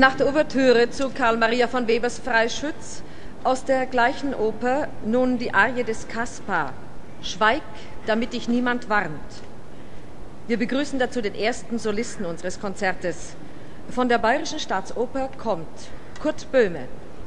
Nach der Ouvertüre zu Karl Maria von Webers Freischütz aus der gleichen Oper nun die Arie des Kaspar, Schweig, damit dich niemand warnt. Wir begrüßen dazu den ersten Solisten unseres Konzertes. Von der Bayerischen Staatsoper kommt Kurt Böhme.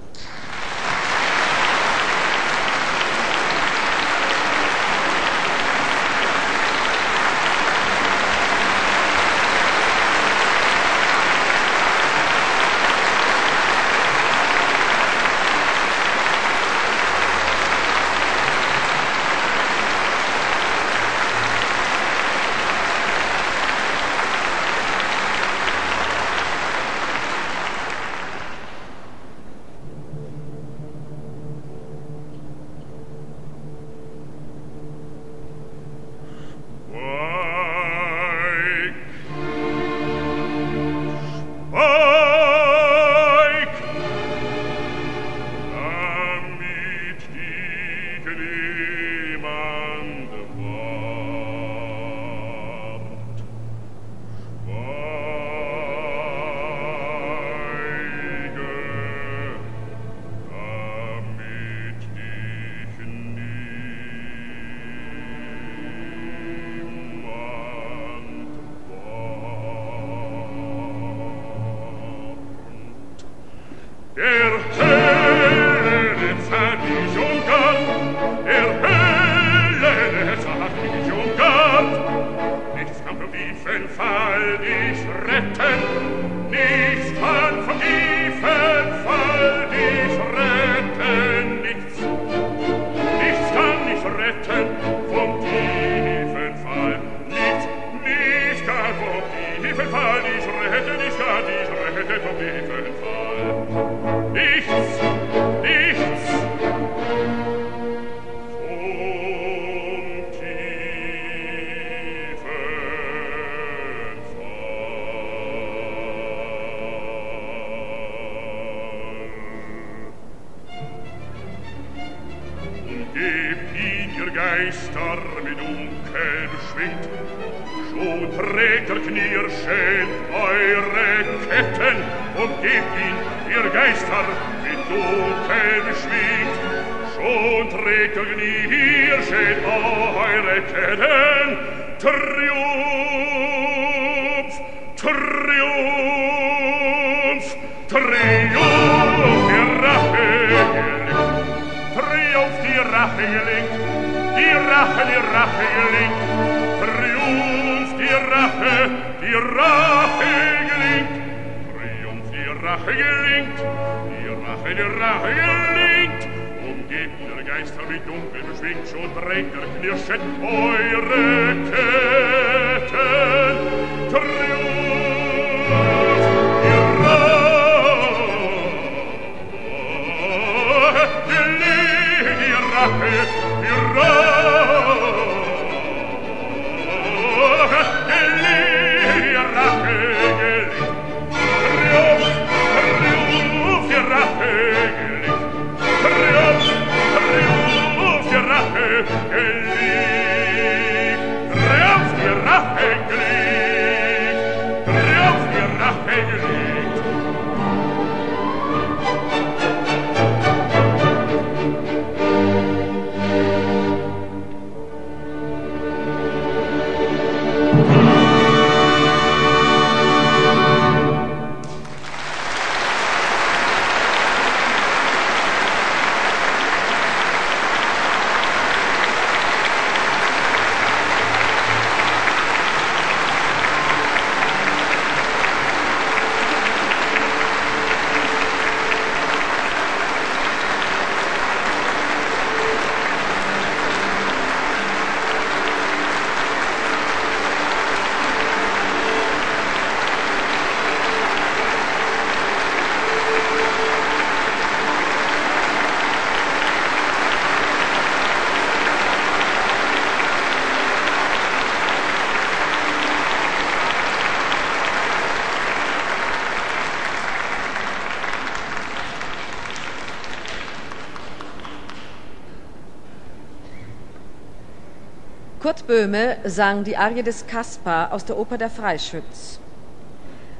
Kurt Böhme sang die Arie des Kaspar aus der Oper Der Freischütz.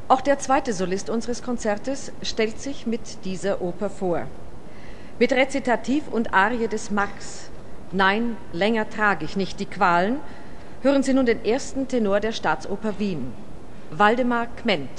Auch der zweite Solist unseres Konzertes stellt sich mit dieser Oper vor. Mit Rezitativ und Arie des Max, Nein, länger trage ich nicht die Qualen, hören Sie nun den ersten Tenor der Staatsoper Wien, Waldemar Kment.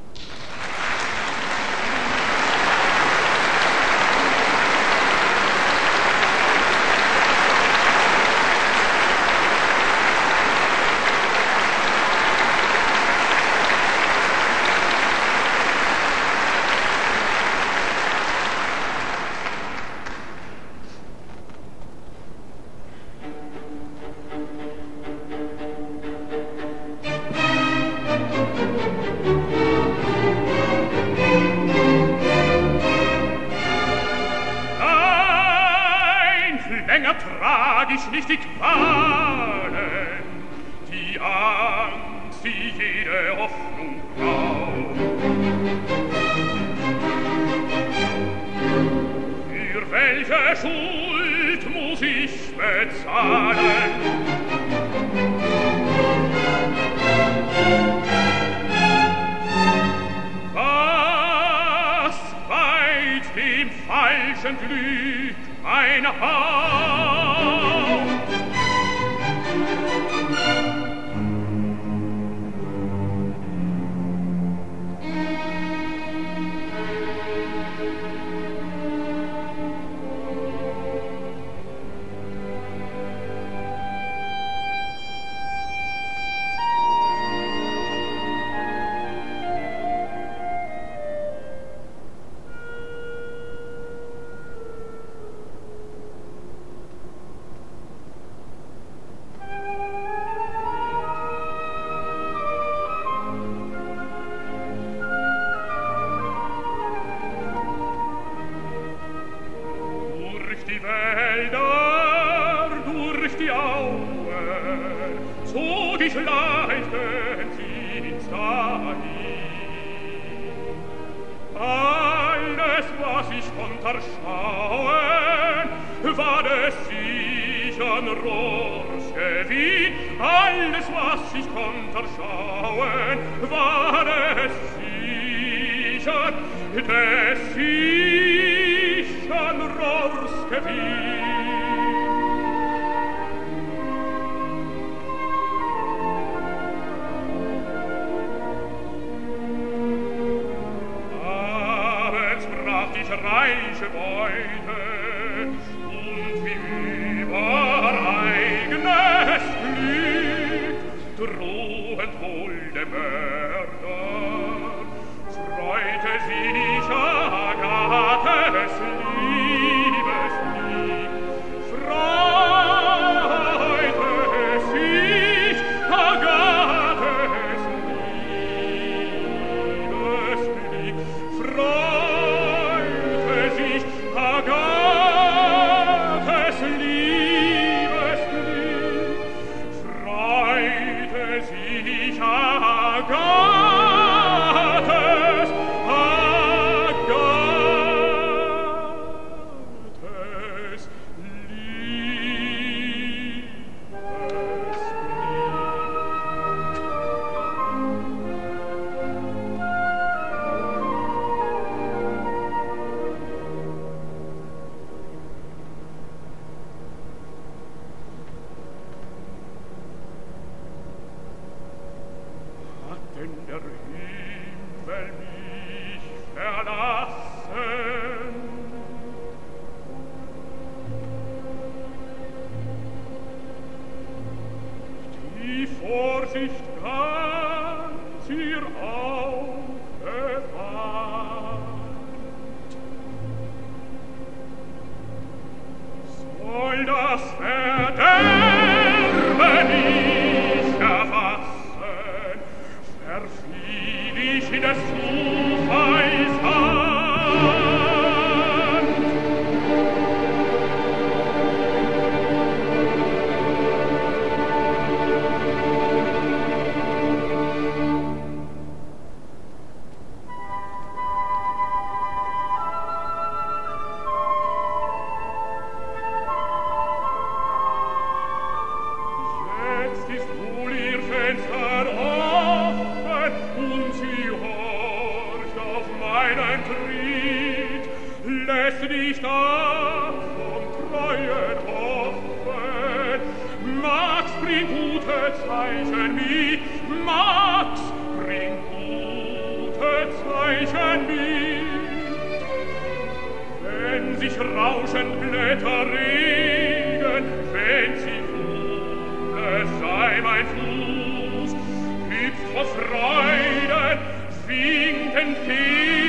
Nicht die Qualen, die Angst, die jede Hoffnung raubt. Für welche Schuld muss ich bezahlen? Was weiht dem falschen Glück mein Haupt? Reiche Beute und wie übereigenes Glück drohend wohl der Mörder freute sich Agathes Liebesblick, freute sich Agathes Liebesblick, freute sich Agathes Liebesblick, freute sich Agathes Fenster offen und sie Max, bring gute Zeichen mit. Max, bring gute Zeichen mit. Wenn sich rauschend Blätter regen, wenn sie Fuhle sei mein Fuß, hüpft vor Freuden, singt entgegen.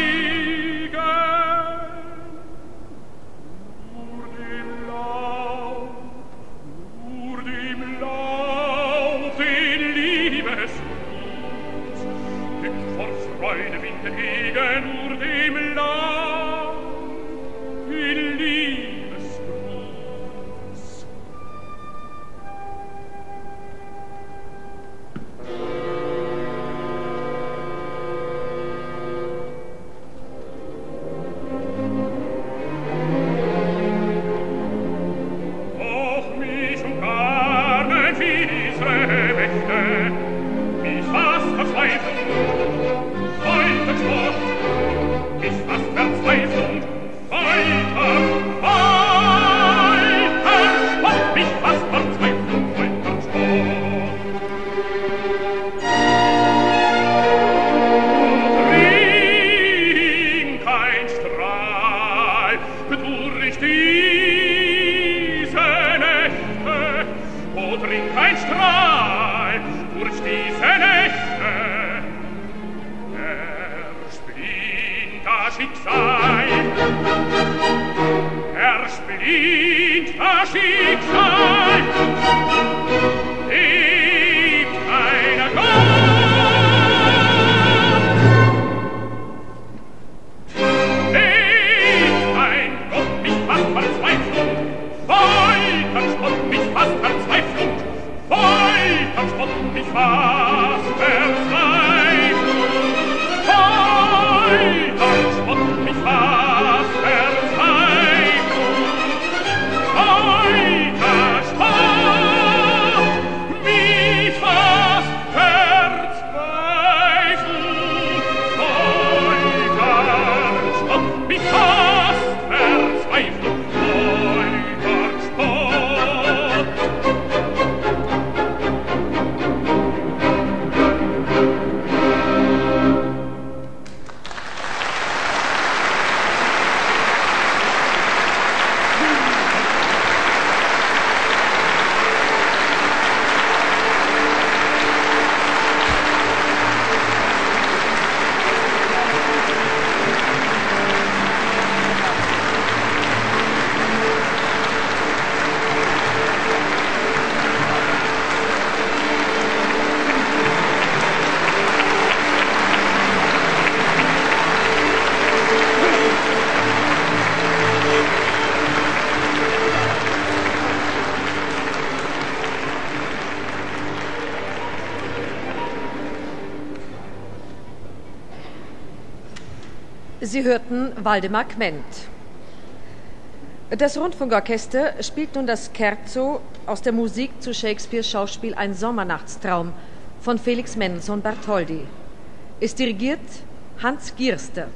Freude winkt entgegen nur dem Lauf, in Liebesgruß. Auch mich umgarnen fiesere Mächte, mich fast verzweifelt, ich fast Verzweiflung, weiter, Spott, mich fast Verzweiflung, weiter, Spott. Dring kein Strahl durch diese Nächte, o dring kein Strahl durch diese Nächte, Schicksal, ersplinnt das Schicksal, lebt einer Gott, lebt ein Gott, mich fast Verzweiflung, weiter Spott, mich fast Verzweiflung, weiter Spott, mich fast Verzweiflung, weiter Spott, mich fast Verzweiflung, weiter Spott, mich fast Verzweiflung, weiter Spott, mich fast Verzweiflung, weiter Spott. Sie hörten Waldemar Kment. Das Rundfunkorchester spielt nun das Scherzo aus der Musik zu Shakespeares Schauspiel Ein Sommernachtstraum von Felix Mendelssohn Bartholdy. Es dirigiert Hans Gierster.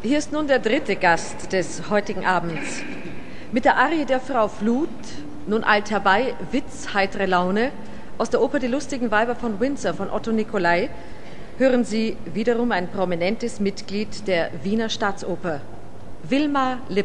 Hier ist nun der dritte Gast des heutigen Abends. Mit der Arie der Frau Flut, nun eilt herbei Witz, heitere Laune, aus der Oper Die lustigen Weiber von Windsor von Otto Nicolai, hören Sie wiederum ein prominentes Mitglied der Wiener Staatsoper, Wilma Lipp.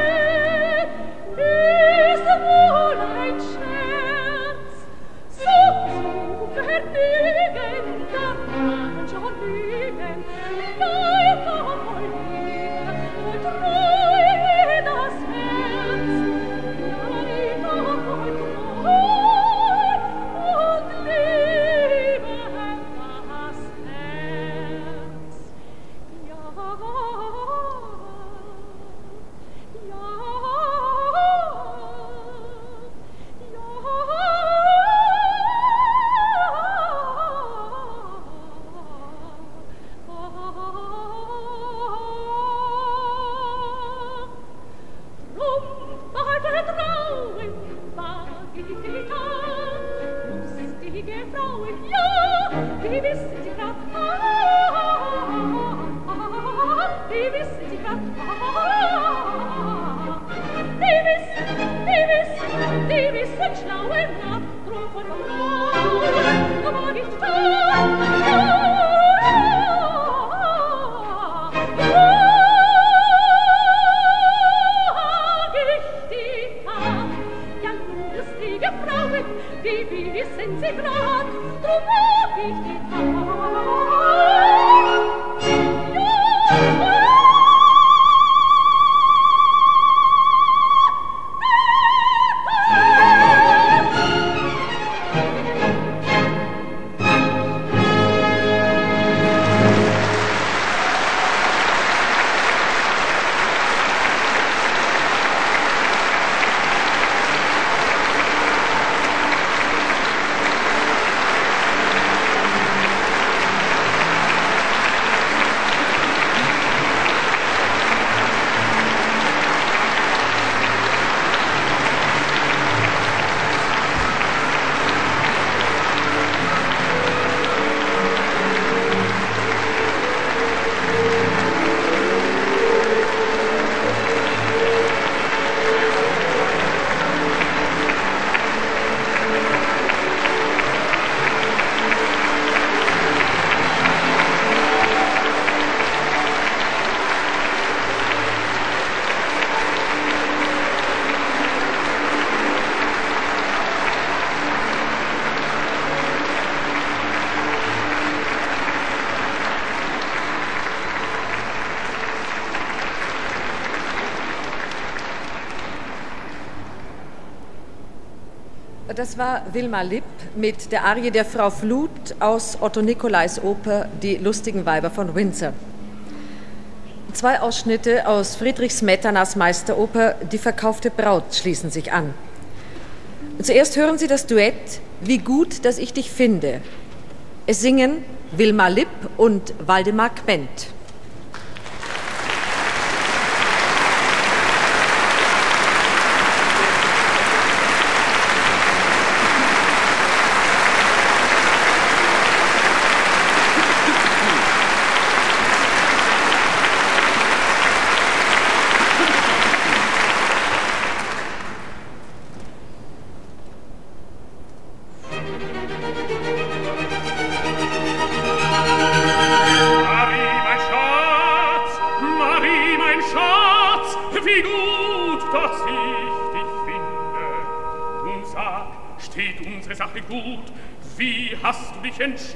Ist wohl ein Scherz, so Die wissen schlaue Nacht, drum von Frauen mag ich da. Die wissen sie grad, drum mag ich die Das war Wilma Lipp mit der Arie der Frau Flut aus Otto Nicolais Oper Die lustigen Weiber von Windsor. 2 Ausschnitte aus Friedrich Smetanas Meisteroper Die verkaufte Braut schließen sich an. Zuerst hören Sie das Duett Wie gut, dass ich dich finde. Es singen Wilma Lipp und Waldemar Quent. Wie hast du dich entschieden?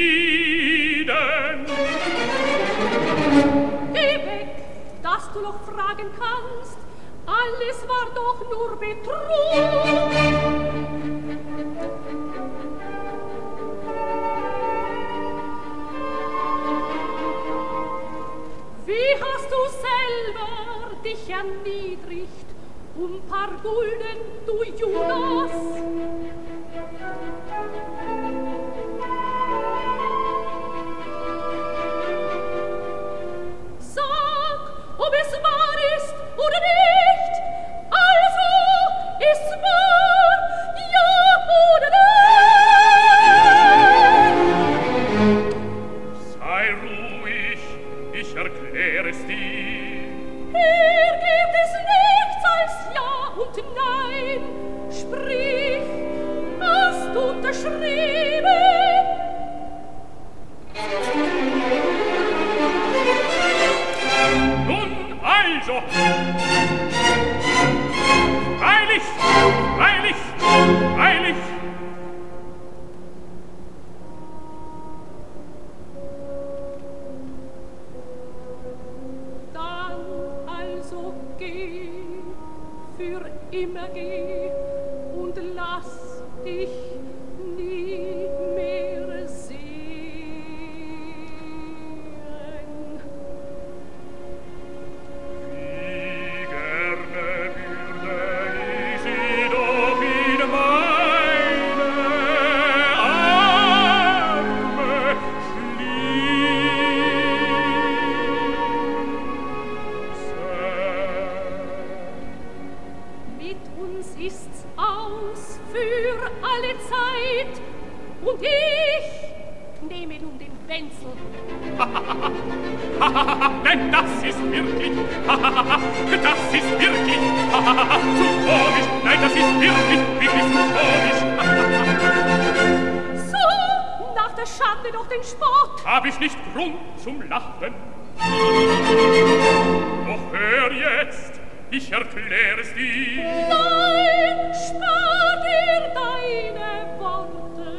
Geh weg, dass du noch fragen kannst. Alles war doch nur Betrug. Wie hast du selber dich erniedrigt? Paar Gulden, du Judas. Sag, ob es wahr ist oder nicht. Also, ist wahr, ja oder nein? Sei ruhig, ich erkläre es dir. Hier gibt es nichts als Ja und Nein. Sprich, hast du unterschrieben? Nun also. Freilich, freilich, freilich. Dann also geh, für immer geh und lass dich nie mehr sehen. Wie gerne würde ich sie doch in meine Arme schließen. Mit uns ist's aus für alle Zeit und ich nehme nun den Wenzel. Denn das ist wirklich, das ist wirklich zu komisch. Nein, das ist wirklich zu komisch. So, nach der Schande doch den Spott. Hab ich nicht Grund zum Lachen? Doch hör jetzt, ich erkläre es dir. Nein, spar dir deine Worte.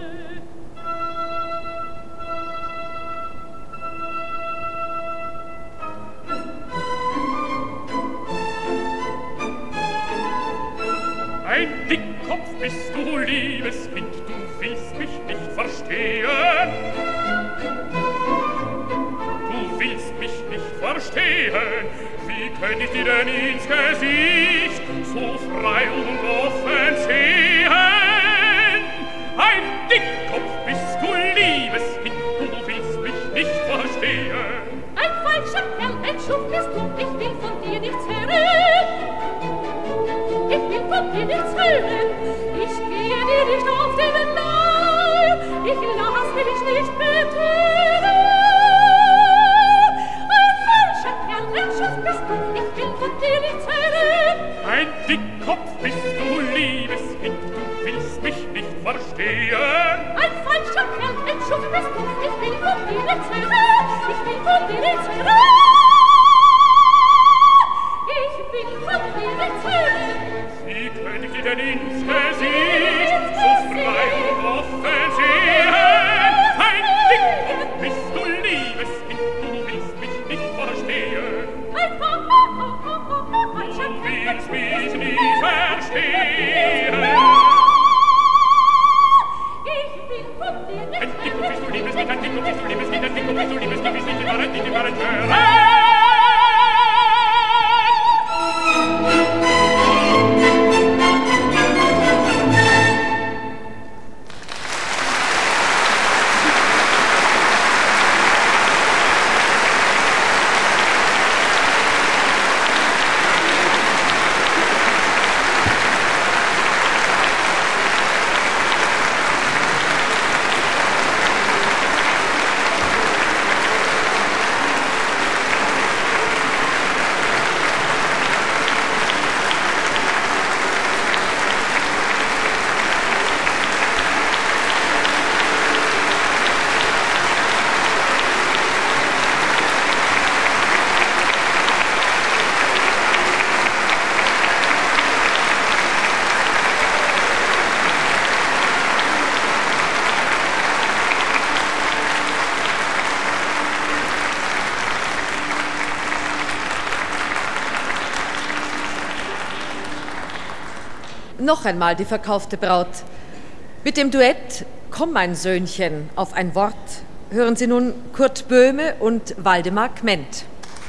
Ein Dickkopf bist du, liebes Kind, du willst mich nicht verstehen. Du willst mich nicht verstehen. Wie könnt ich dir denn ins Gesicht so frei und offen sehen? Ein Dickkopf bist du, liebes Kind, du willst mich nicht verstehen. Ein falscher Kerl, ein Schuft bist du, ich will von dir nichts hören. Ich will von dir nichts hören, ich gehe dir nicht auf den Leib, ich lass mich nicht betören. Ein falscher Kerl, ein Schuft bist du, ich will von dir nichts hören. Ein Dickkopf bist du, liebes Kind, du willst mich nicht verstehen. Ein falscher Kerl, ein Schuft bist du, ich will von dir nichts hören, ich will von dir nichts hören. Ich will von dir nichts hören. Wie könnte ich dir denn ins Gesicht so frei und offen sehen? Ein Dickkopf bist du, liebes Kind, du willst mich nicht verstehen. Ein Du willst mich nicht verstehen. Ich will von dir Ein nichts Dickkopf bist du, liebes Kind, ein Dickkopf bist du, liebes Kind, ein Dickkopf bist du, liebes Kind, nicht in Wahrheit hören. Noch einmal die verkaufte Braut. Mit dem Duett Komm, mein Söhnchen, auf ein Wort hören Sie nun Kurt Böhme und Waldemar Kment.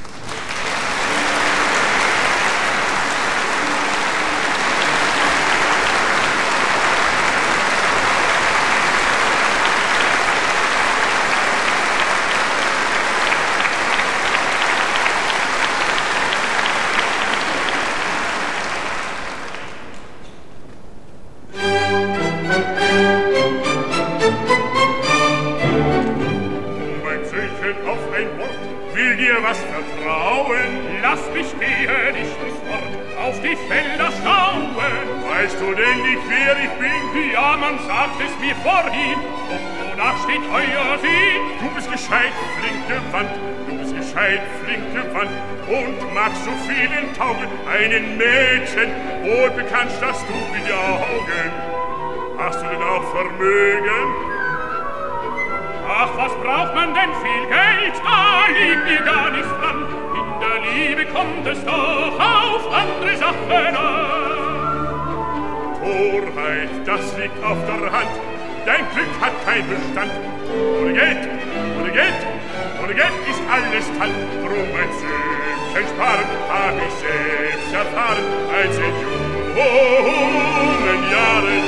Einen Mädchen, wohl bekannt, dass du in die Augen. Hast du denn auch Vermögen? Ach, was braucht man denn viel Geld? Da liegt mir gar nichts dran. In der Liebe kommt es doch auf andere Sachen an. Torheit, das liegt auf der Hand. Dein Glück hat keinen Bestand. Ohne Geld, ohne Geld, ohne Geld ist alles Tand. Drum ein Söhnchen sparen, hab ich selbst erfahren, als in jungen Jahren.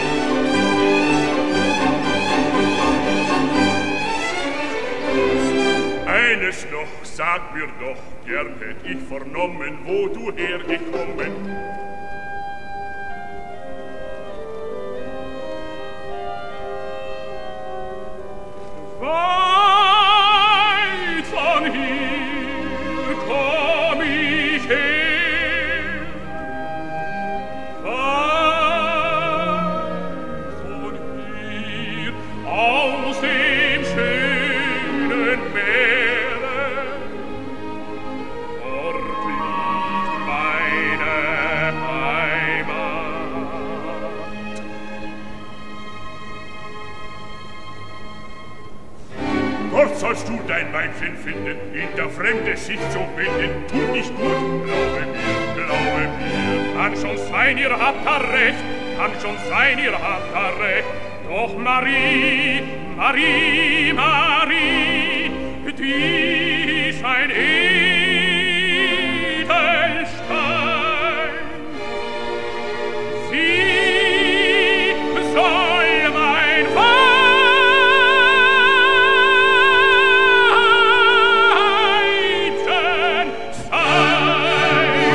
Eines noch, sag mir doch, gern hätt ich vernommen, wo du hergekommen. Was sollst du dein Weibchen finden, in der Fremde sich zu binden, tut nicht gut, glaube mir. Kann schon sein, ihr habt da recht, kann schon sein, ihr habt da recht. Doch Marie, Marie, Marie, die ist ein Edelstein. Sie soll mein Weibchen sein.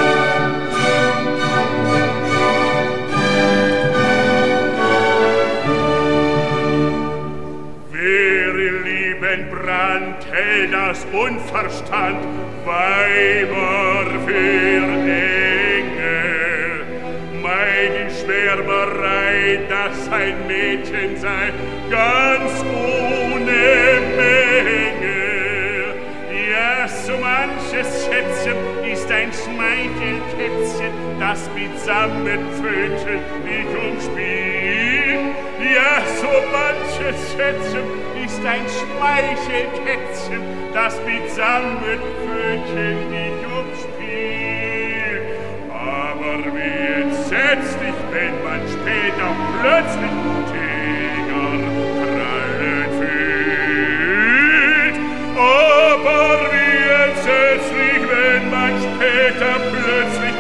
Wäre lieben Brand, hält das Unverstand, Weiber für Engel. Meine Schwärmerei, dass ein Mädchen sei, ganz ohne Mängel. Ja, so manches Schätzchen ist ein Schmeichelkätzchen, das mitsamt Pfötchen mich umspielt. Ja, so manches Schätzchen ist ein Schmeichelkätzchen, das mitsamt Pfötchen mich umspielt. Aber wie entsetzlich, wenn man später plötzlich Tigerkrallen fühlt. Aber wie entsetzlich, wenn man später plötzlich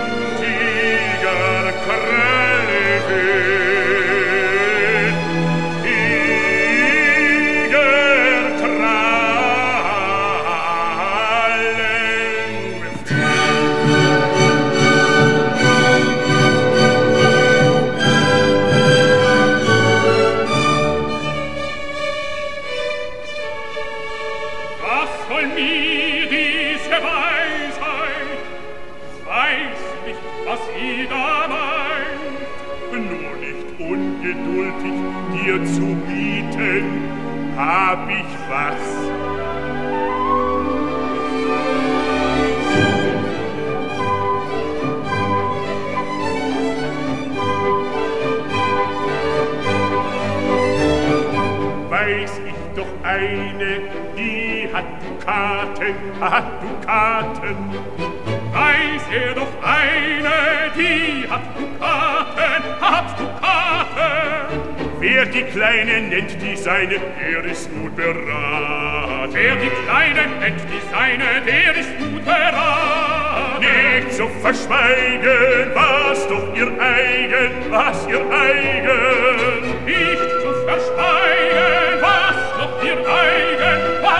Tigerkrallen fühlt. Dir zu bieten, hab ich was. Weiß ich doch eine, die hat Dukaten, Weiß doch eine, die hat Dukaten, Wer die Kleine nennt, die seine, der ist gut beraten. Wer die Kleine nennt, die seine, der ist gut beraten. Nicht zu verschweigen, was doch ihr eigen, Nicht zu verschweigen, was doch ihr eigen,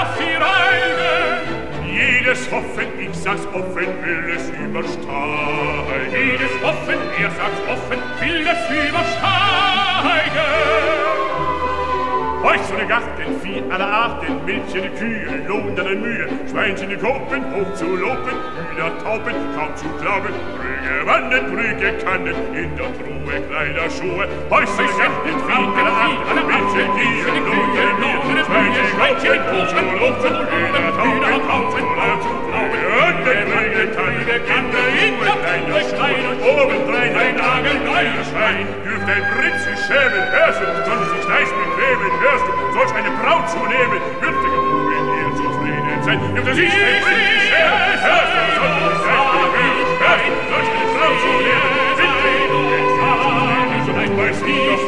Jedes Hoffen, ich sag's offen, will es übersteigen. Jedes Hoffen, er sagt's offen, will es übersteigen. Häusle Garten, Vieh aller Arten, Milchene Kühe, lohnende Mühe, Schweinchen Koppen, hoch zu loben, Hühner Tauben, kaum zu glauben, Brügge Wannen, Brügge Kannen, in der Truhe Kleider Schuhe, Häusle Garten, Vieh aller Arten, Milchene Kühe, lohnende Mühe, Schweinchen Koppen, hoch zu loben, Hühner Tauben, kaum zu glauben, Brügge Kannen, in der Truhe Kleider Schuhe, obendrein ein nagelneuer Schwein, dürft ein Prinz sich schämen, hörst du, soll sich leicht bequemen, hörst du, solch eine Braut zu nehmen, dürfte genug in ihr zufrieden sein, dürfte sich ein Prinz sich schämen, hörst du, soll sich leicht bequemen, hörst du, solch eine Braut zu nehmen, dürfte genug in ihr zufrieden sein, weiß nie doch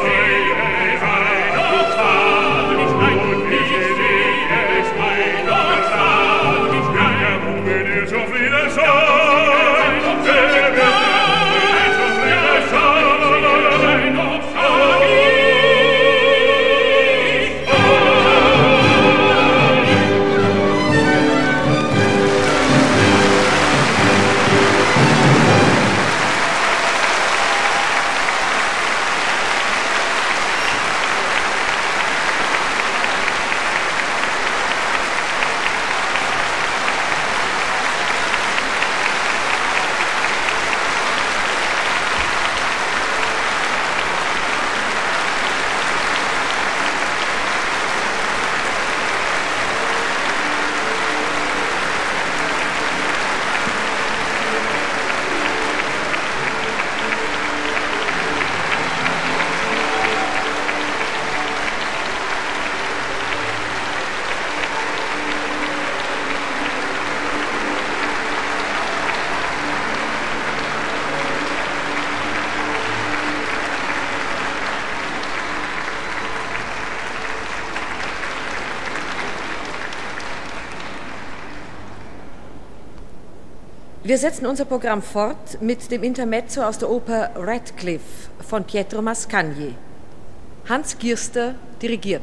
Wir setzen unser Programm fort mit dem Intermezzo aus der Oper Radcliffe von Pietro Mascagni. Hans Gierster dirigiert.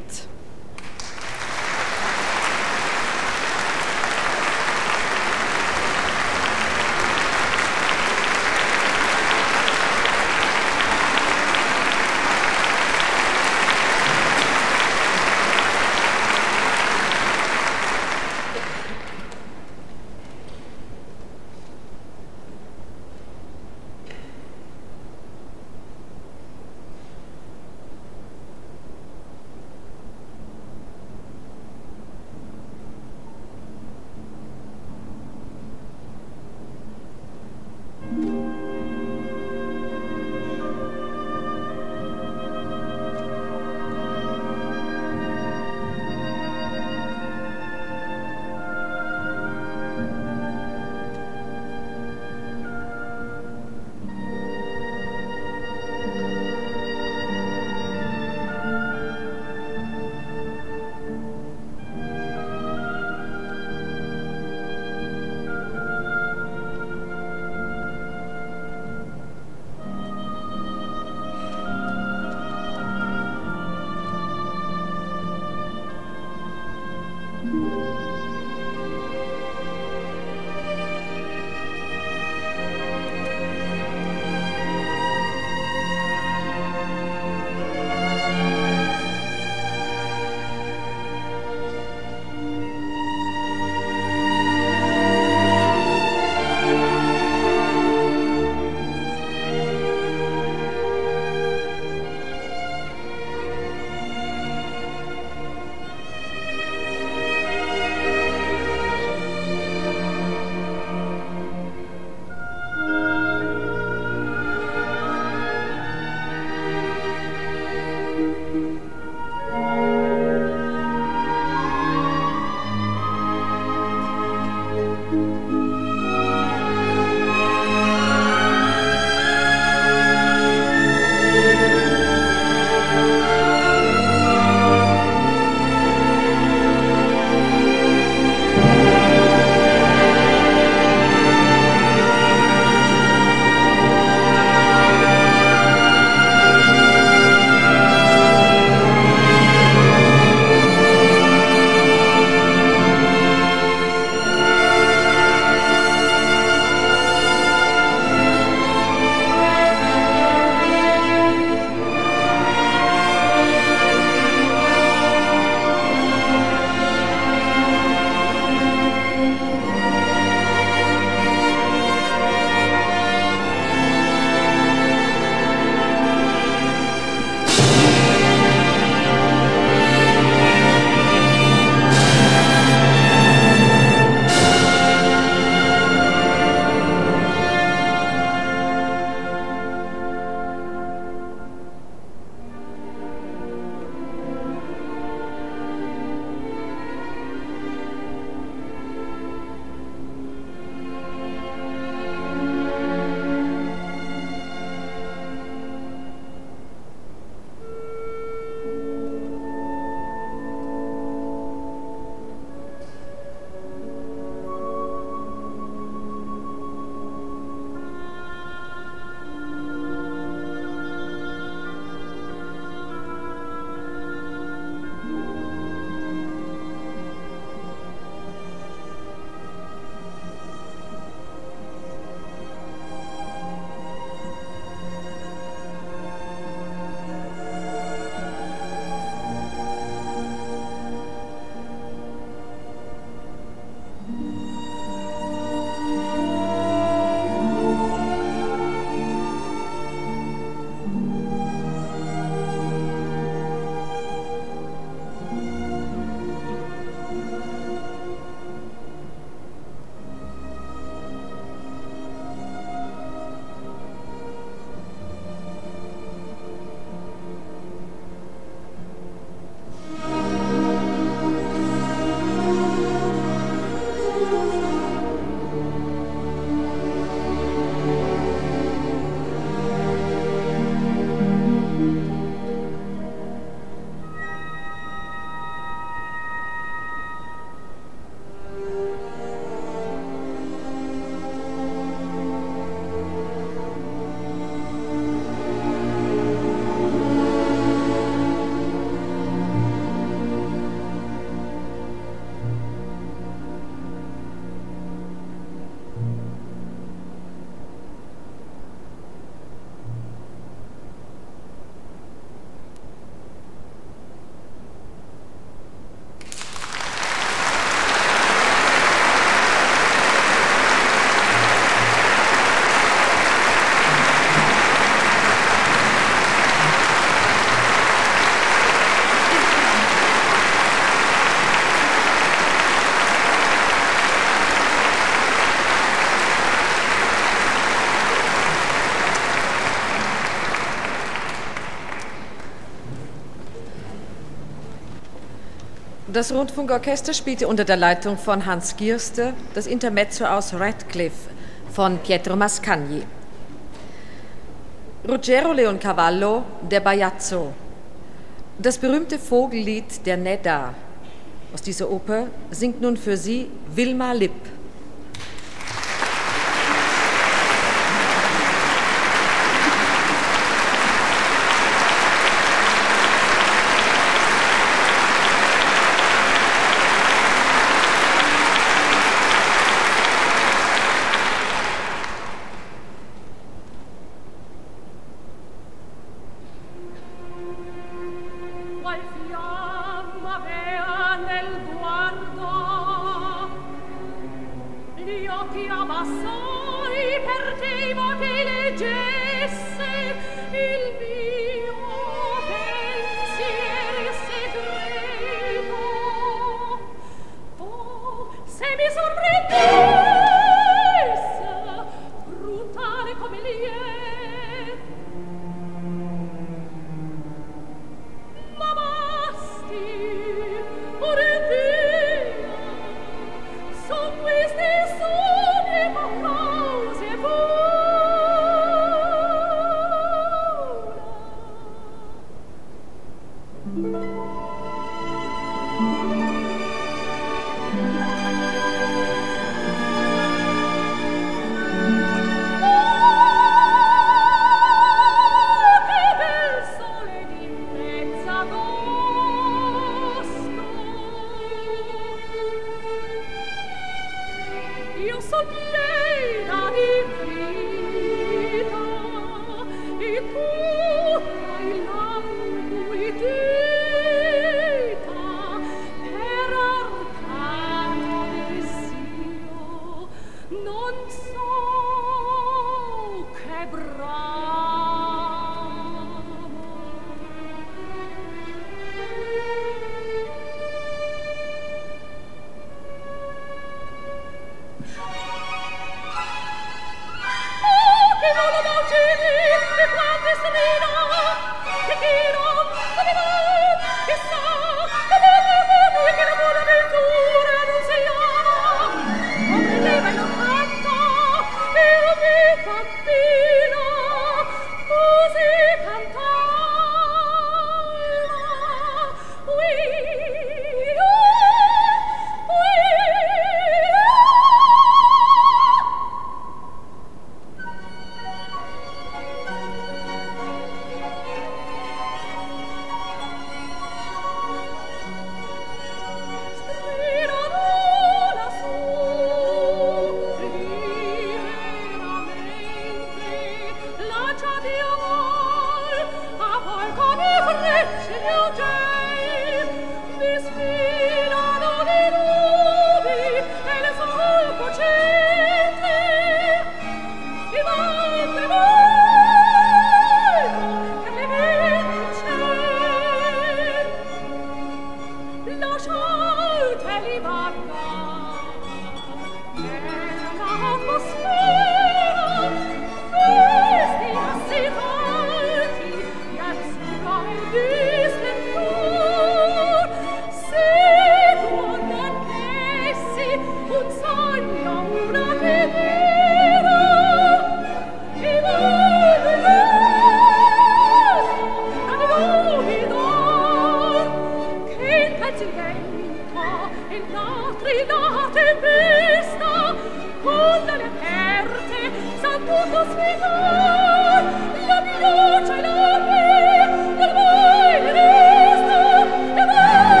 Das Rundfunkorchester spielte unter der Leitung von Hans Gierste das Intermezzo aus Radcliffe von Pietro Mascagni. Ruggero Leoncavallo, der Bajazzo. Das berühmte Vogellied der Nedda. Aus dieser Oper singt nun für Sie Wilma Lipp.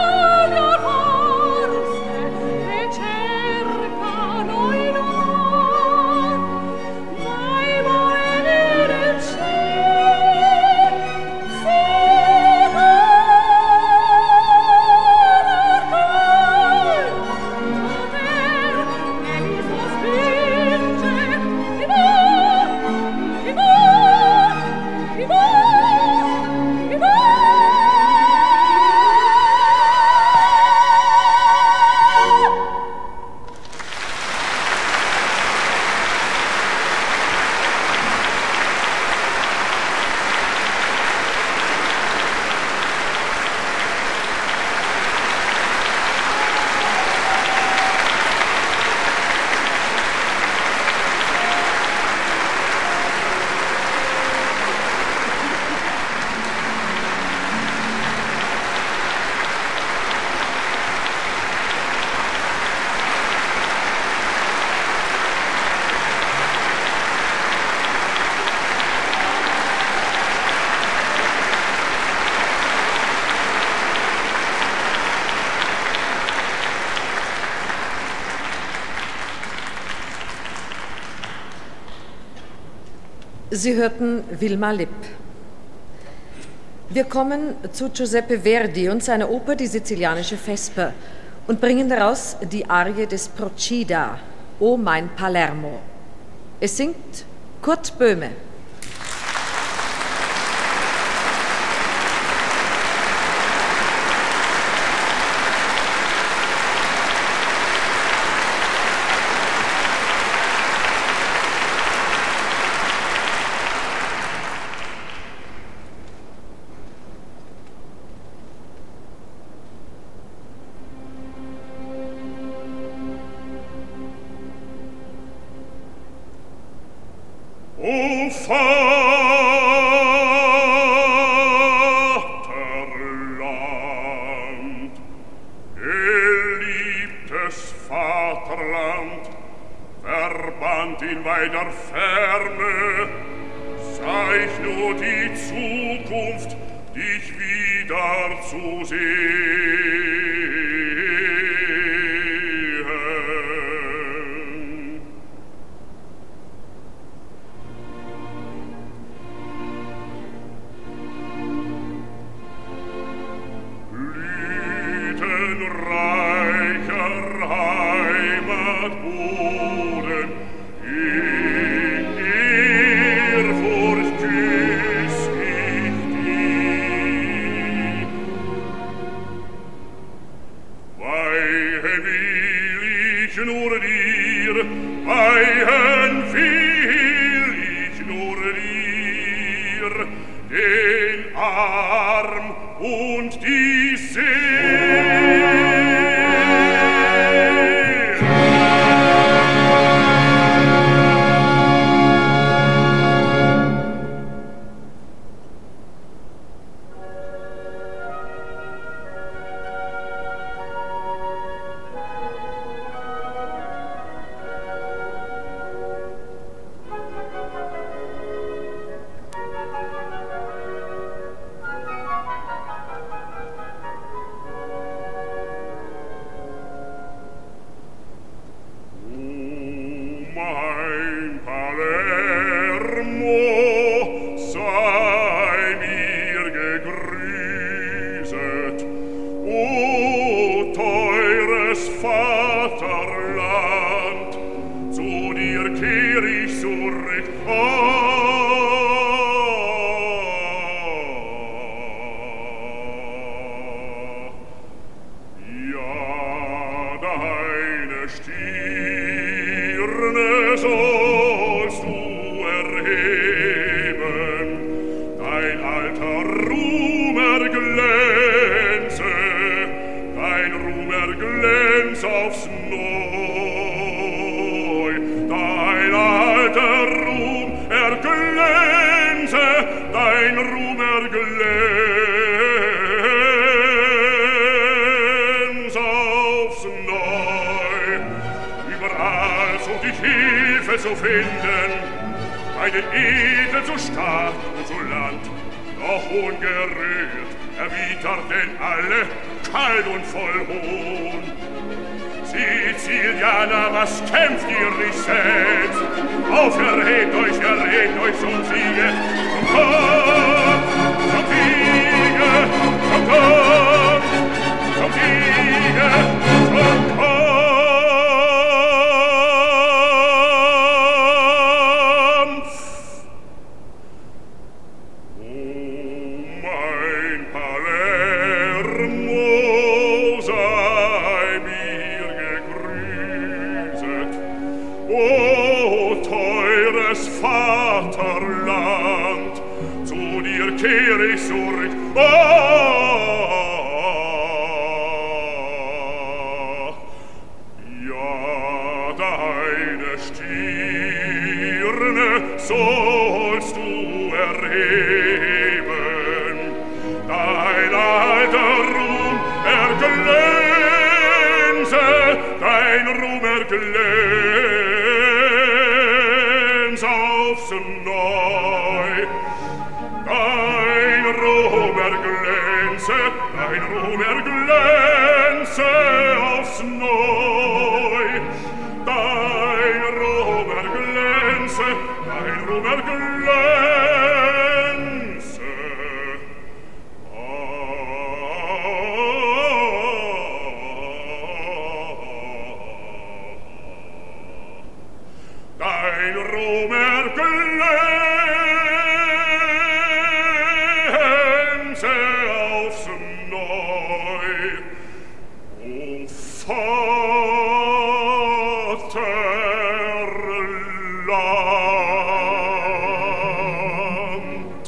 Cercano in Sie hörten Wilma Lipp. Wir kommen zu Giuseppe Verdi und seiner Oper Die sizilianische Vesper und bringen daraus die Arie des Procida, O mein Palermo. Es singt Kurt Böhme. O Vaterland, geliebtes Vaterland, verbannt in weiter Ferne, sei ich nur die Zukunft, dich wieder zu sehen. Dein Ruhm erglänze, ein Romer glänze aufs Neu. O Vaterland!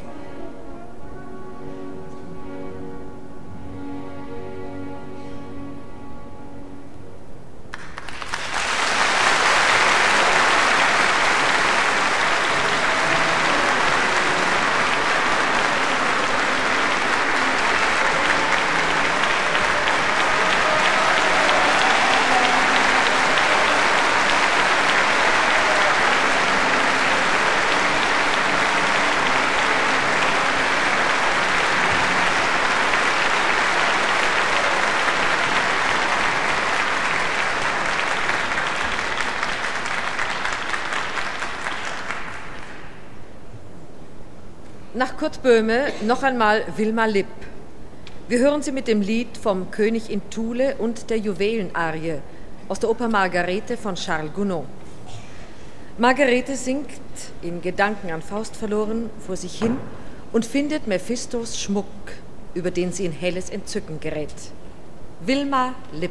Nach Kurt Böhme noch einmal Wilma Lipp. Wir hören sie mit dem Lied vom König in Thule und der Juwelenarie aus der Oper Margarete von Charles Gounod. Margarete singt, in Gedanken an Faust verloren, vor sich hin und findet Mephistos Schmuck, über den sie in helles Entzücken gerät. Wilma Lipp.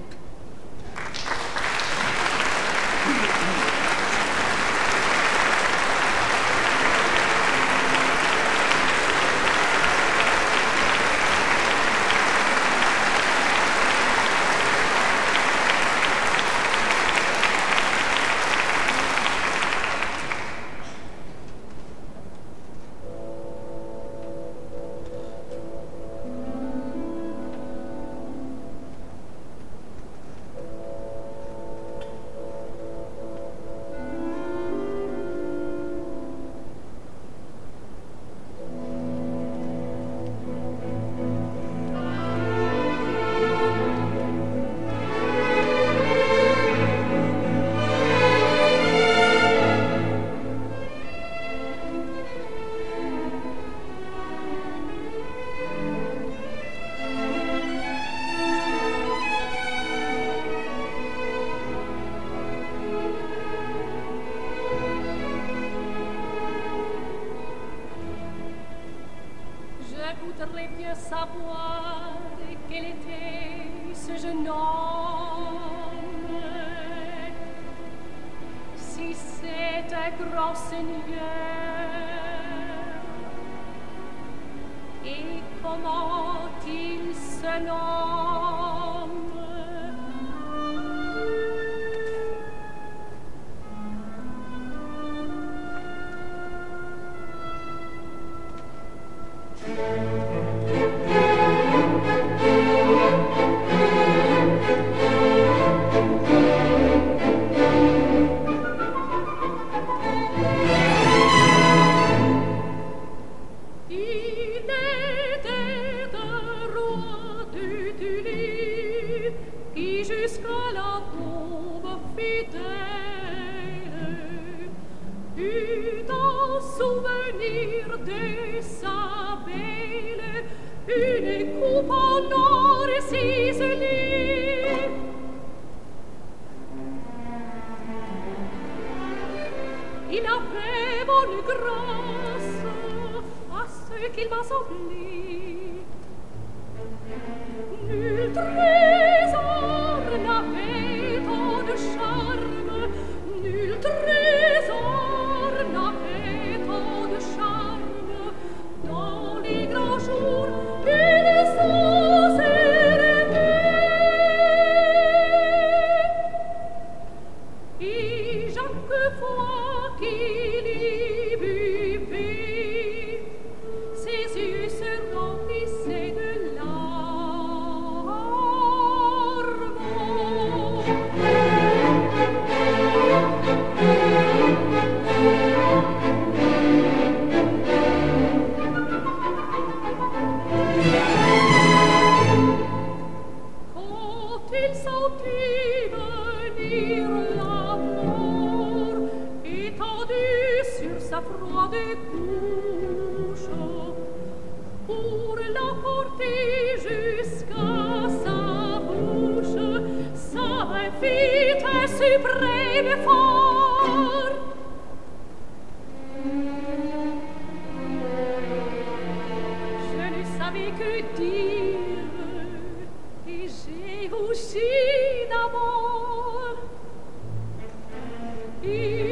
Savoir quel était ce jeune homme, si c'est un grand seigneur, et comment il se nomme. Il avait bonne grâce à ce qu'il m'a semblé. Nul trésor n'avait tant de charme, nul trésor n'avait tant de charme. Dans les grands jours, il s'en servait. Et chaque fois qu'il y buvait, ses yeux se remplissaient de quand il sentit venir la mort, étendu sur sa froide couche, pour l'emporter jusqu'à sa bouche, ça fit un suprême effort.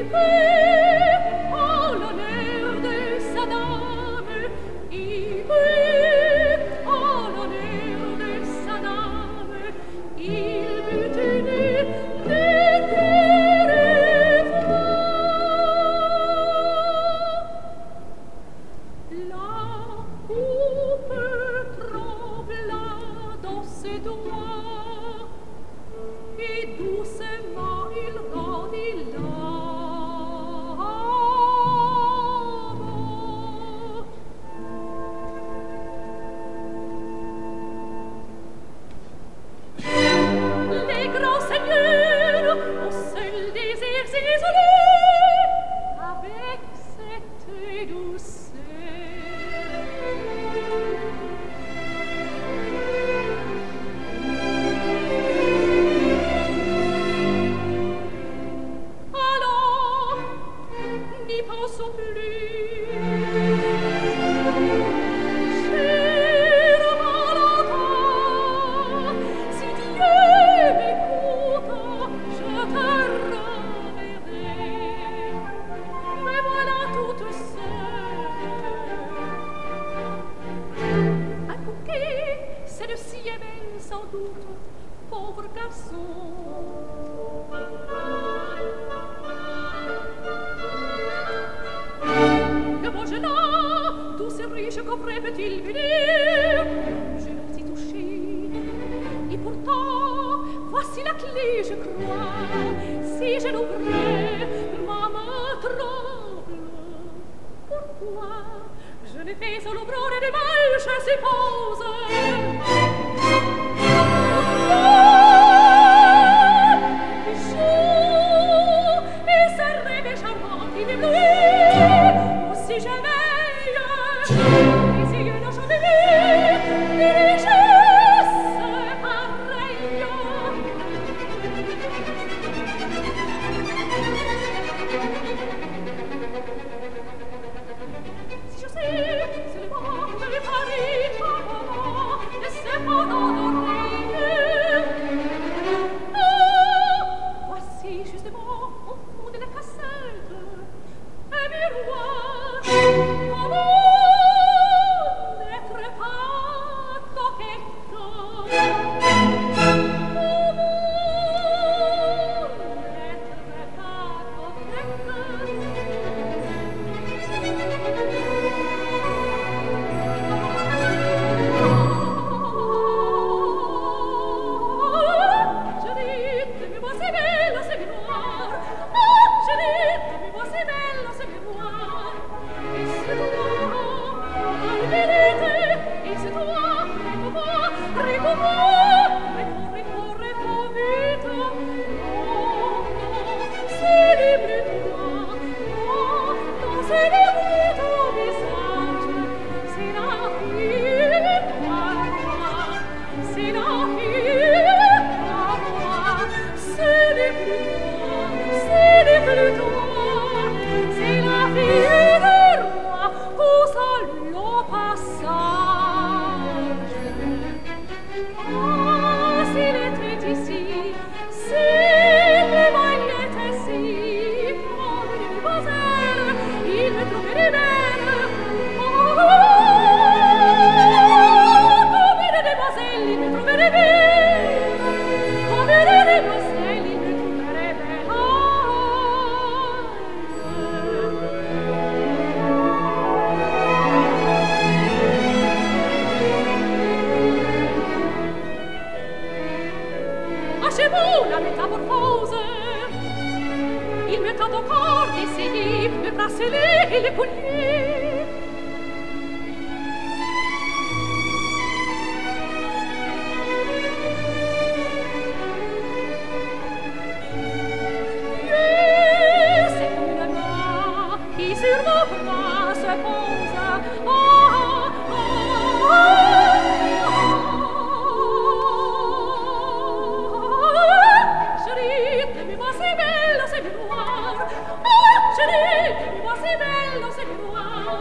Bello, c'est moi.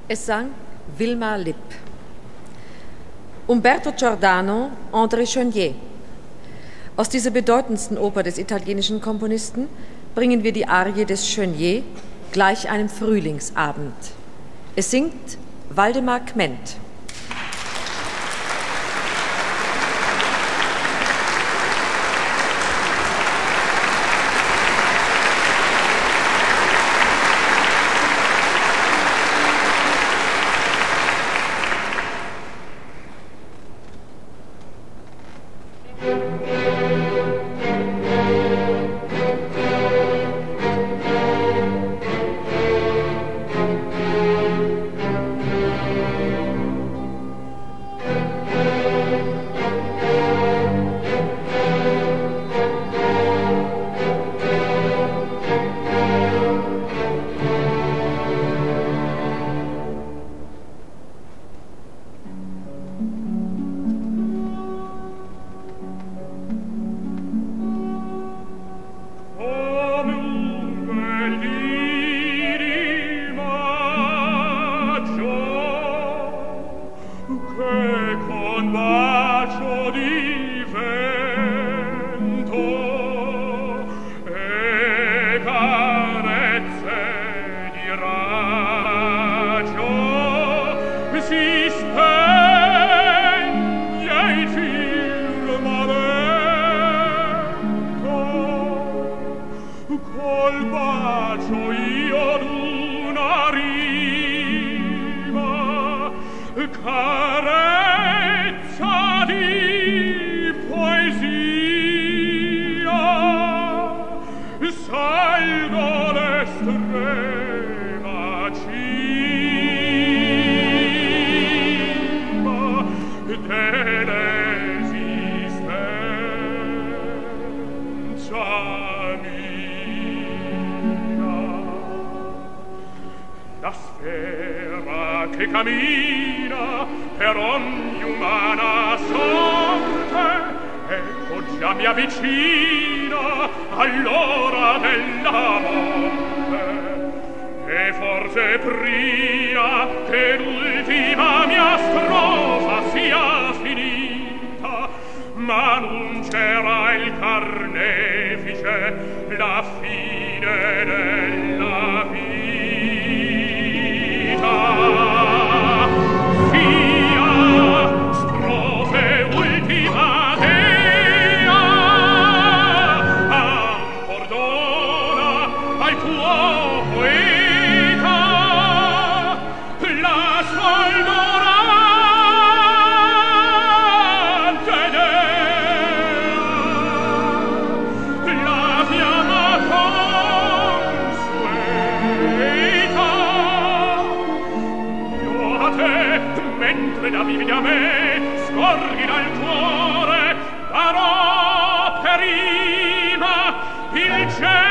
Es sang Wilma Lipp. Umberto Giordano, André Chenier. Aus dieser bedeutendsten Oper des italienischen Komponisten bringen wir die Arie des Chenier, Gleich einem Frühlingsabend. Es singt Waldemar Kment. Cammina per ogni umana sorte, ecco già mi avvicina all'ora della morte, e forse prima che l'ultima mia strofa sia finita m'annuncerà il carnefice la fine della vita. Da vivi a me, scorri dal cuore, darò prima il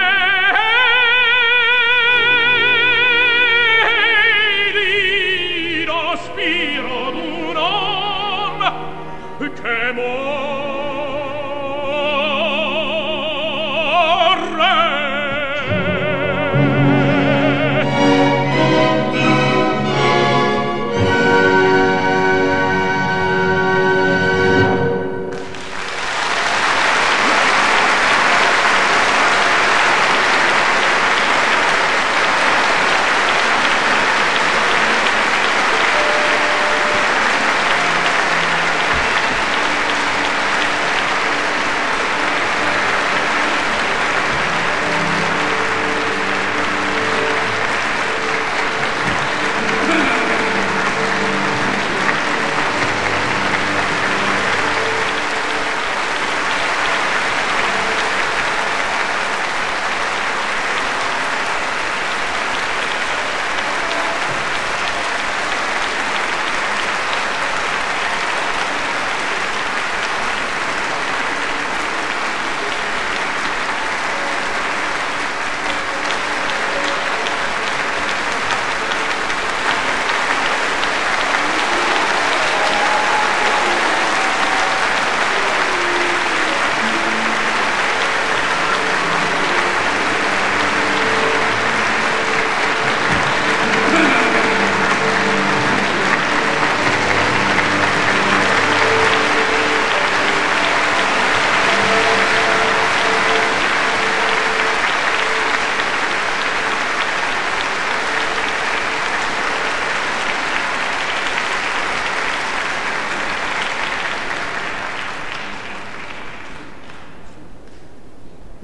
gelido spiro d'un uom che morre.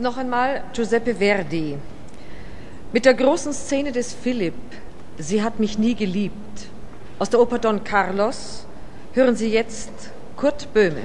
Noch einmal Giuseppe Verdi. Mit der großen Szene des Philipp, Sie hat mich nie geliebt. Aus der Oper Don Carlos hören Sie jetzt Kurt Böhme.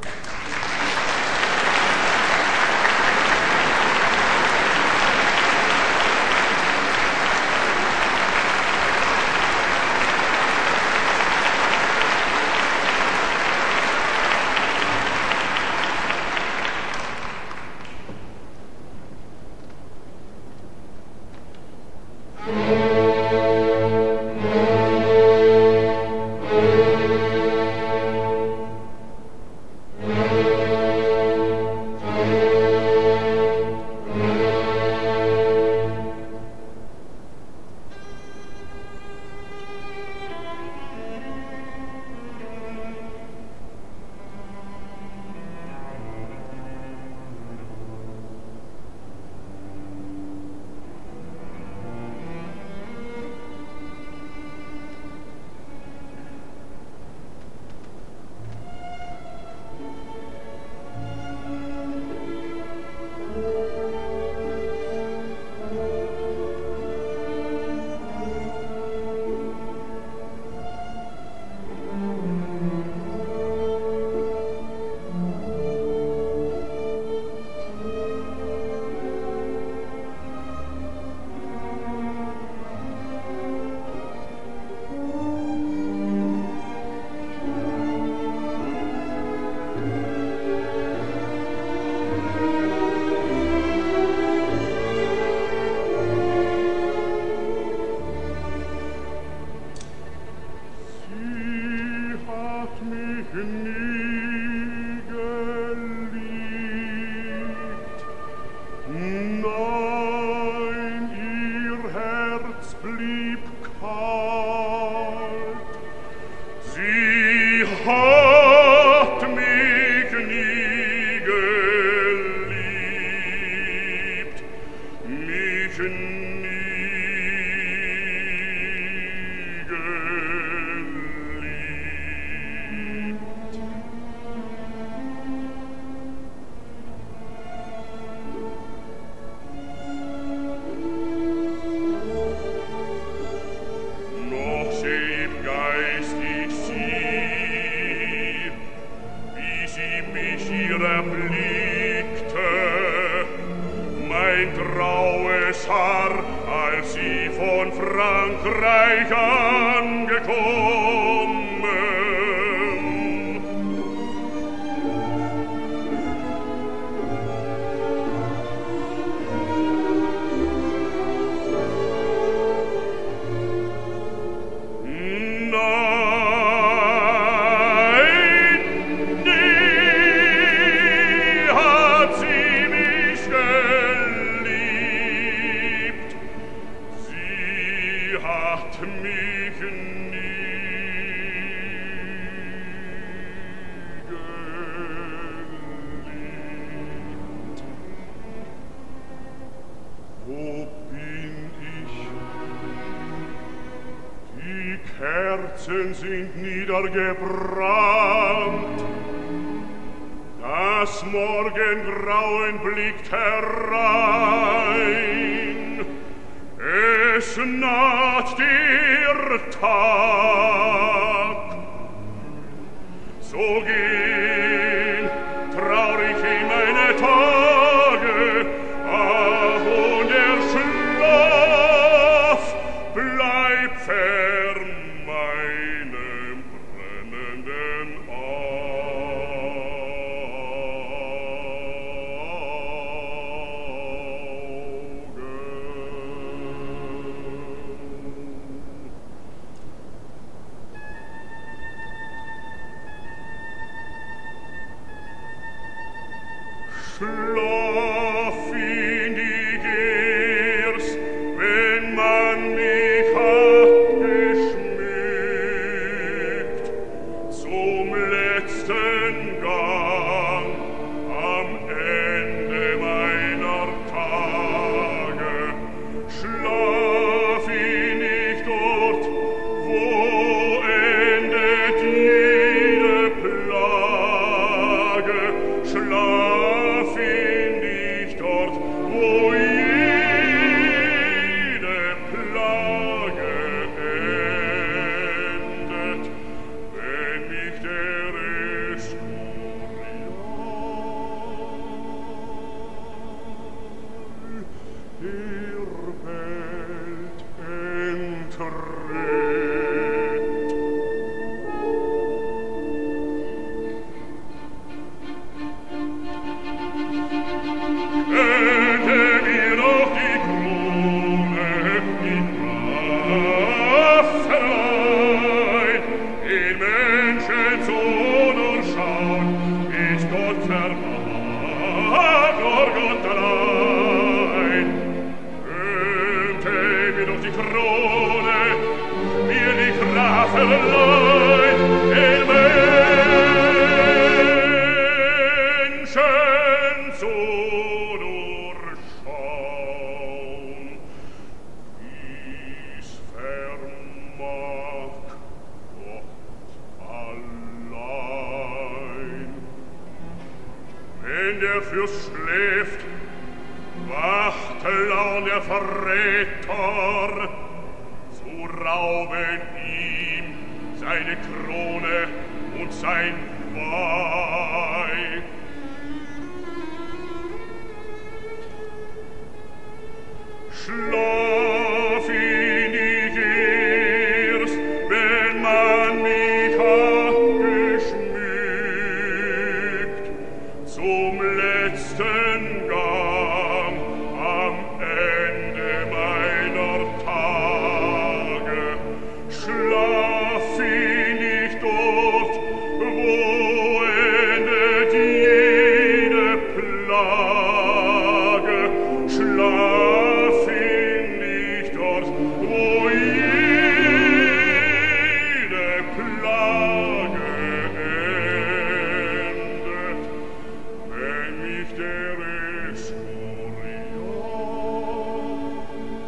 Herzen sind niedergebrannt. Das Morgengrauen blickt herein. Es naht der Tag. So gehen traurig in meine Tage. Ach, und der Schlaf bleibt fern meinem brennenden Schlaf in die Gers, wenn man mich hat geschmückt, zum letzten Gang am Ende meiner Tage. Schlaf ich nicht dort, wo endet jede Plage. Schlaf in wenn der Fürst schläft, wacht Laun der Verräter, zu rauben ihm seine Krone und sein Weib. Schlaf ich nicht erst, wenn man mich hat geschmückt, zum letzten Gang am Ende meiner Tage. Schlaf ich nicht dort, wo endet jede Plage. Schlaf ich nicht dort, wo jede Plage endet, wenn mich der Escorial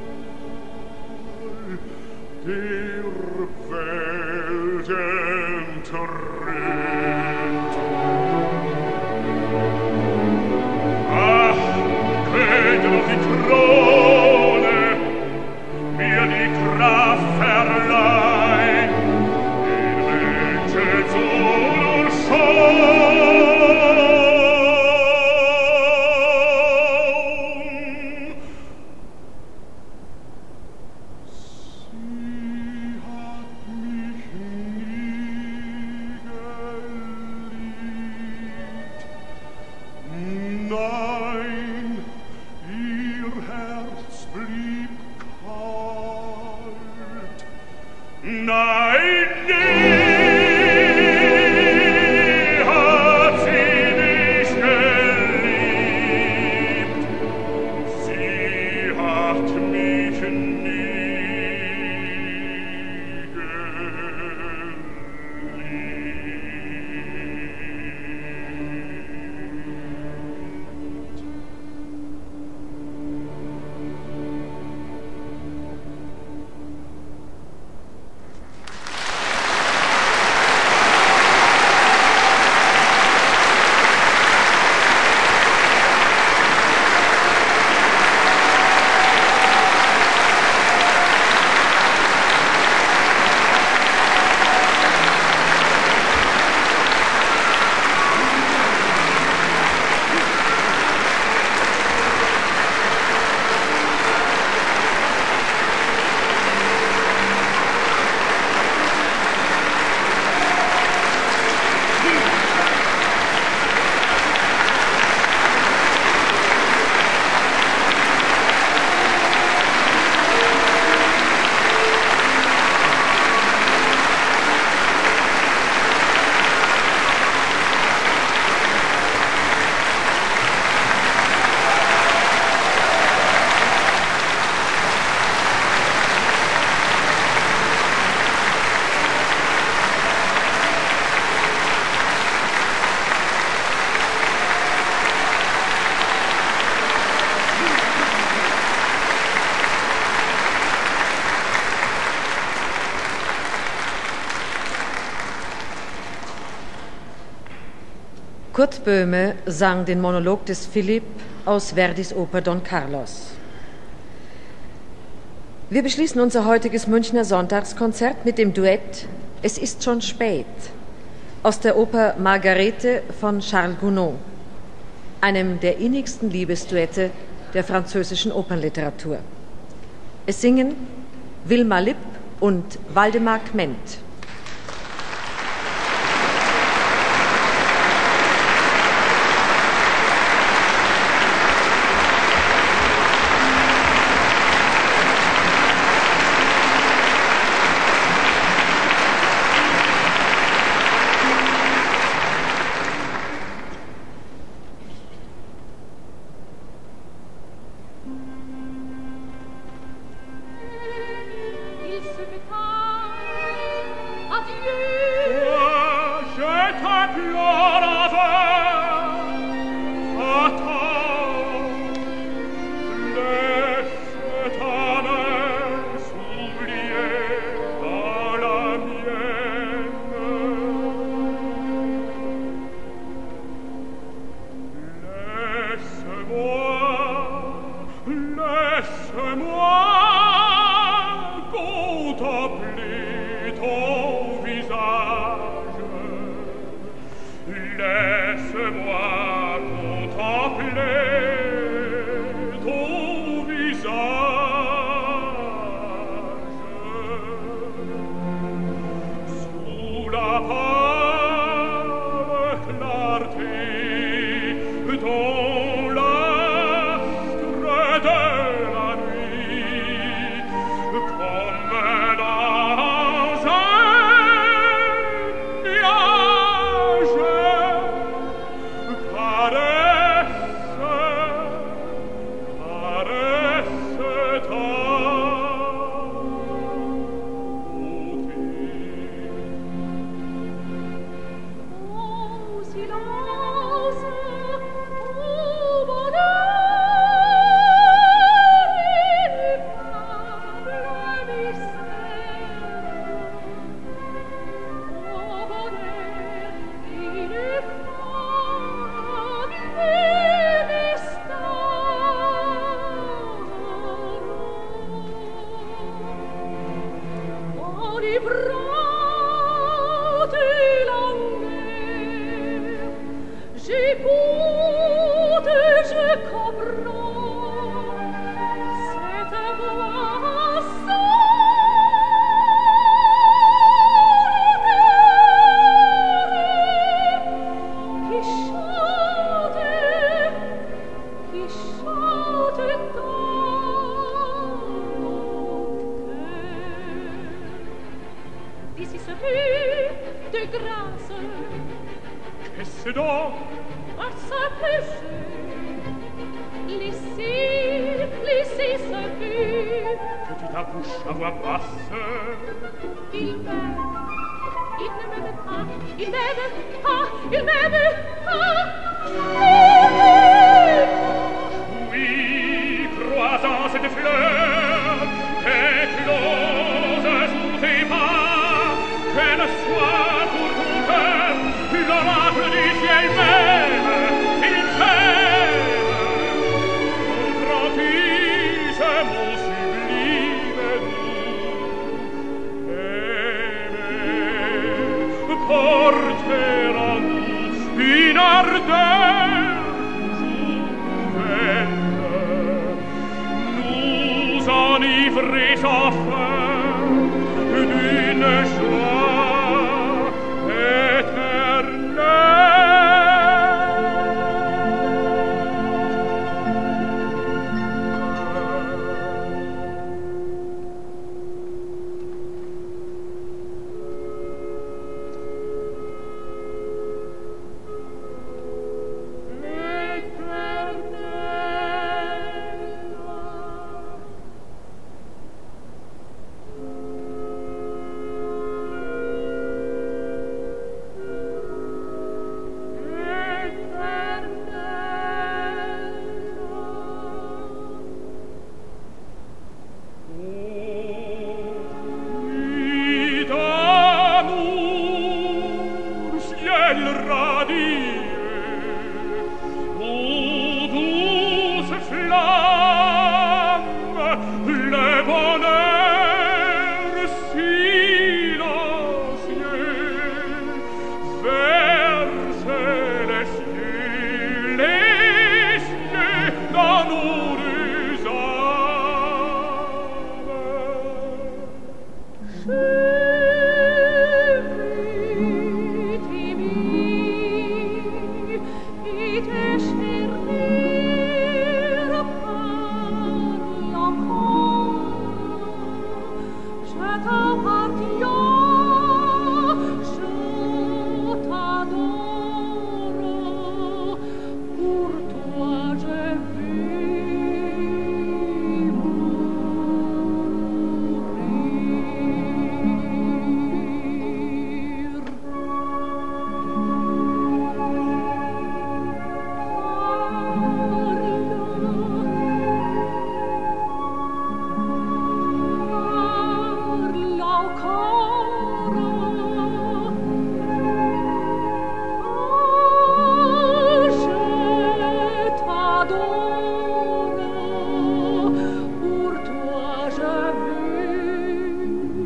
der Welt entritt. Ach, könnte doch die Krone mir die Kraft verleihen, den Menschensohn und Schaum. Sie hat mich nie geliebt. Nein, ihr Herz blieb kalt. Nein, nie hat sie mich geliebt. Sie hat mich nie geliebt. Kurt Böhme sang den Monolog des Philipp aus Verdis Oper Don Carlos. Wir beschließen unser heutiges Münchner Sonntagskonzert mit dem Duett »Es ist schon spät« aus der Oper Margarete von Charles Gounod, einem der innigsten Liebesduette der französischen Opernliteratur. Es singen Wilma Lipp und Waldemar Kment. Il se fait tard. Adieu. Je t'implore enfin, attends, laisse ta main s'oublier dans la mienne. Laisse-moi contempler ton visage sous la pâle clarté dans l'astre de la nuit, comme dans un nuage. J'écoute, je comprends cette voix solitaire qui chante dans mon cœur. D'ici ce but de grâce, Qu'est-ce donc? à sa péché, laissez ce but. Que tu t'accouches à voix basse. Il m'aime, il ne m'aime pas, il m'aime pas, il m'aime pas, il m'aime pas. Oui, croisant cette fleur, éclose sous tes pas, qu'elle soit pour ton cœur l'oracle du ciel même, il t'aime. Mon prodige, mon sublime doux, porter en nous une ardeur nouvelle, nous enivrer sans fin d'une joie éternelle.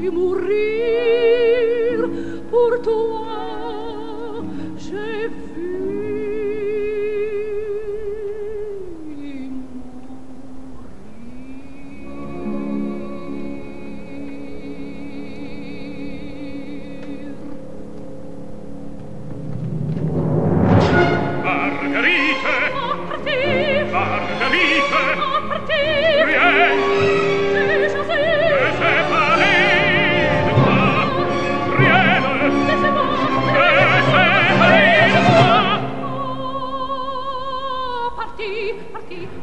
Mourir pour toi, j'ai vu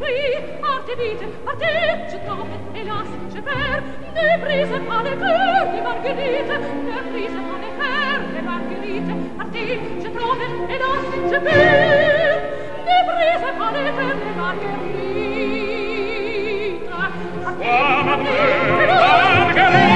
prie, partez vite, partez, je trompe, hélas, je perds. Ne brise pas le cœur de Marguerite, ne brise pas le cœur de Marguerite. Partez, je trompe, hélas, je perds. Ne brise pas le cœur de Marguerite. Partez,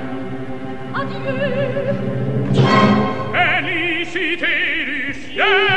Félicité du ciel